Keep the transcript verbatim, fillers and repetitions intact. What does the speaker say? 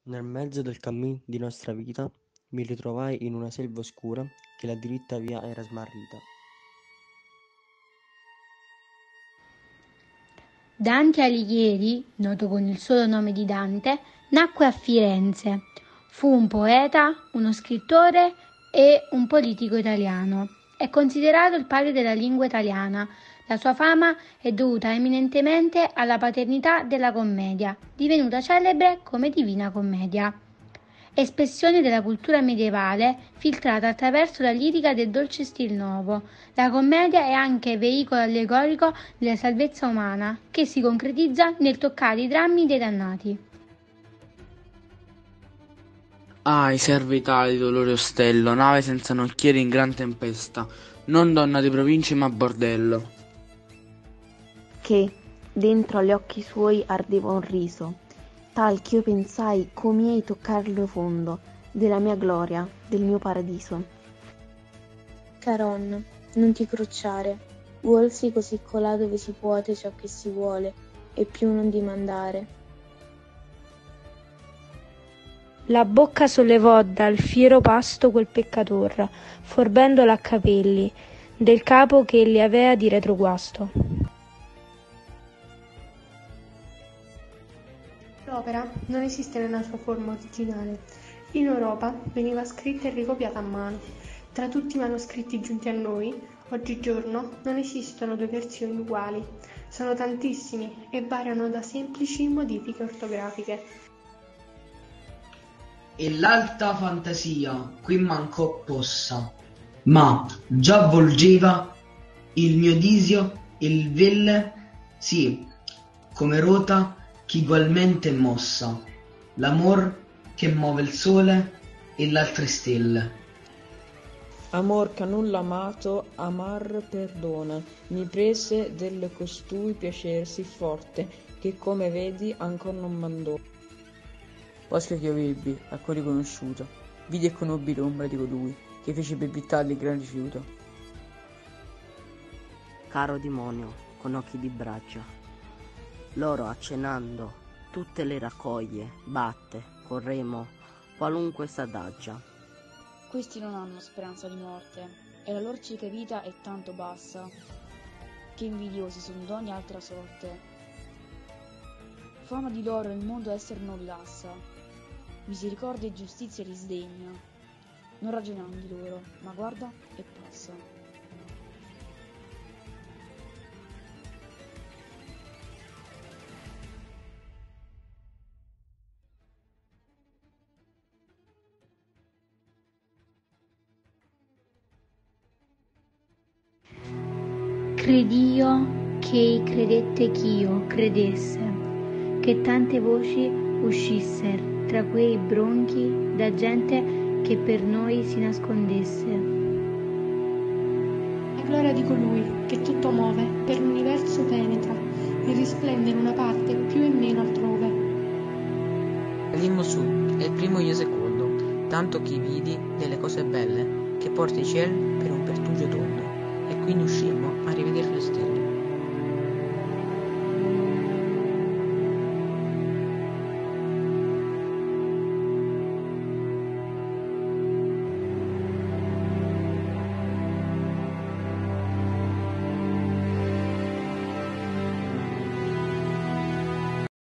Nel mezzo del cammin di nostra vita mi ritrovai in una selva oscura che la diritta via era smarrita. Dante Alighieri, noto con il solo nome di Dante, nacque a Firenze. Fu un poeta, uno scrittore e un politico italiano. È considerato il padre della lingua italiana. La sua fama è dovuta eminentemente alla paternità della commedia, divenuta celebre come Divina Commedia. Espressione della cultura medievale filtrata attraverso la lirica del dolce stil nuovo, la commedia è anche veicolo allegorico della salvezza umana, che si concretizza nel toccare i drammi dei dannati. Ahi, serva Italia di dolore ostello, nave senza nocchieri in gran tempesta, non donna di province ma bordello. Che dentro agli occhi suoi ardeva un riso, tal ch'io pensai comiei toccarlo fondo della mia gloria, del mio paradiso. Caron, non ti crucciare, vuolsi così colà dove si puote ciò che si vuole, e più non dimandare. La bocca sollevò dal fiero pasto quel peccator, forbendolo a capelli, del capo che egli avea di retroguasto. L'opera non esiste nella sua forma originale. In Europa veniva scritta e ricopiata a mano. Tra tutti i manoscritti giunti a noi, oggigiorno non esistono due versioni uguali. Sono tantissimi e variano da semplici modifiche ortografiche. E l'alta fantasia qui mancò possa, ma già volgeva il mio disio il velle, sì, come rota ch'igualmente è mossa, l'amor che muove il sole e l'altre stelle. Amor che a nulla amato amar perdona, mi prese del costui piacer sì forte, che come vedi ancor non mandò. Posca che io vibbi, a cui riconosciuto, vidi e conobbi l'ombra di colui, che fece per vittarli il gran rifiuto. Caro demonio, con occhi di braccia, loro accennando tutte le raccoglie, batte, corremo, qualunque s'adaggia. Questi non hanno speranza di morte, e la lor cieca vita è tanto bassa, che invidiosi son d'ogni altra sorte. Fama di loro il mondo esser non lassa, misericordia e giustizia li sdegna, non ragioniamo di loro, ma guarda e passa. Cred'io che credette ch'io credesse, che tante voci uscisser tra quei bronchi da gente che per noi si nascondesse. La gloria di colui che tutto muove, per l'universo penetra, e risplende in una parte più e meno altrove. Salimmo su, e il primo io secondo, tanto che vidi delle cose belle, che porta i ciel per un pertugio tondo, e quindi uscimmo a rivedere le stelle.